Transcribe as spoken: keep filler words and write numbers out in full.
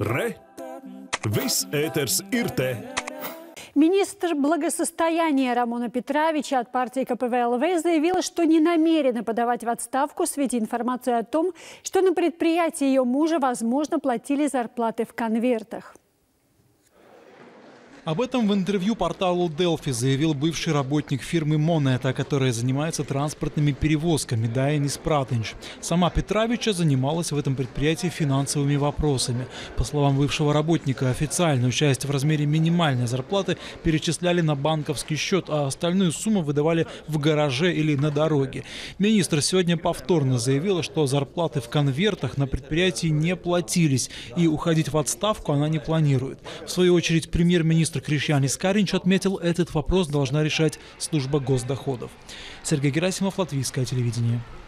Re! Viss ēters ir te! Министр благосостояния Рамона Петровича от партии ка пэ вэ эл вэ заявила, что не намерена подавать в отставку в свете информации о том, что на предприятии ее мужа, возможно, платили зарплаты в конвертах. Об этом в интервью порталу Делфи заявил бывший работник фирмы Монета, которая занимается транспортными перевозками, Дайнис Пратинч. Сама Петровича занималась в этом предприятии финансовыми вопросами. По словам бывшего работника, официальную часть в размере минимальной зарплаты перечисляли на банковский счет, а остальную сумму выдавали в гараже или на дороге. Министр сегодня повторно заявила, что зарплаты в конвертах на предприятии не платились, и уходить в отставку она не планирует. В свою очередь, премьер-министр Кришьянис Каринч отметил, этот вопрос должна решать служба госдоходов. Сергей Герасимов, Латвийское телевидение.